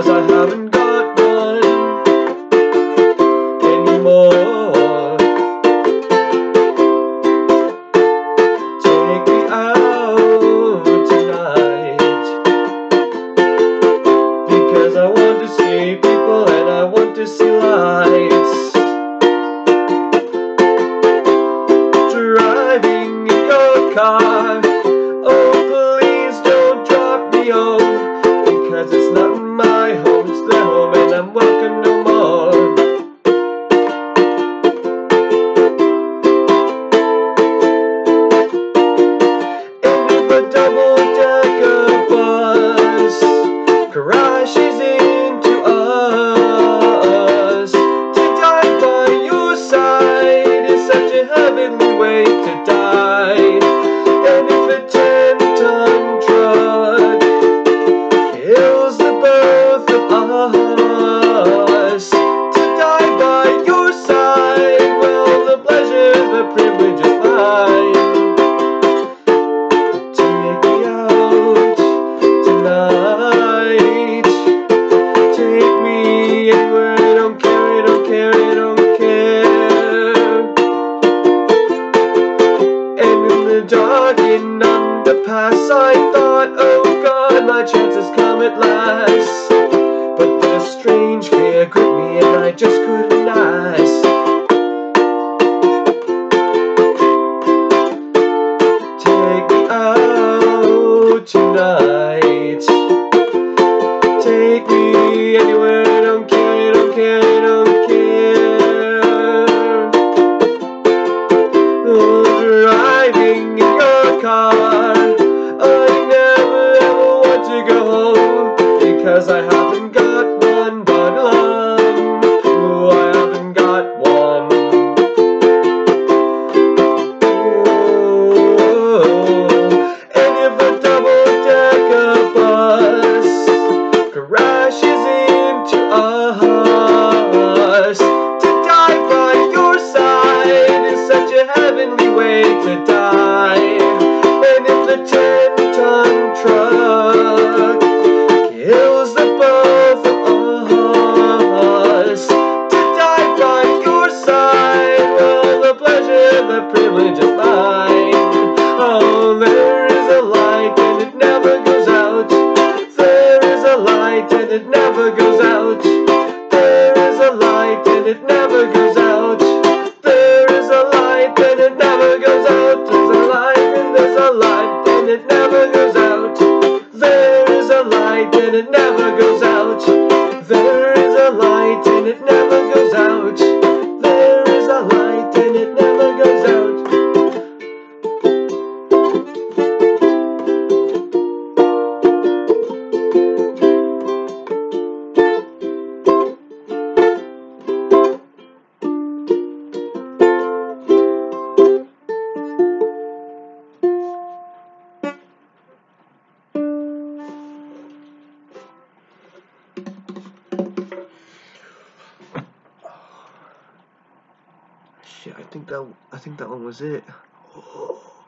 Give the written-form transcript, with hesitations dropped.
because I haven't got one anymore. Take me out tonight, because I want to see people and I want to see lights. Driving in your car, oh please don't drop me off, because it's not my home, it's their home and I'm welcome no more. And if a double-decker bus crashes into us, to die by your side is such a heavenly way to die. And if a 10-ton truck kills the both of us, to die by your side, well, the pleasure, the privilege is mine. Take me out tonight, take me anywhere, I don't care, I don't care, I don't care. And in the dark in underpass I thought, oh God, my chance has come at last. But then a strange fear gripped me and I just couldn't ask. Take me out tonight, take me anywhere, I don't care, I don't care, I don't care. Oh, driving in your car, I never ever want to go home, because I haven't got one but love. Oh, I haven't got one. And if a double-decker bus crashes into us, to die by your side is such a heavenly way to die. And if the 10-ton truck kills the both of us, to die by your side, well, the pleasure, the privilege is mine. Oh, there is a light and it never goes out. There is a light and it never goes out. There is a light and it never goes out. There is a light and it never goes out. There's a light and there's a light and it never goes out. There is a light and it never goes out. There is a light and it never goes out. There is a light and it never goes out. Shit, I think that one was it. Oh.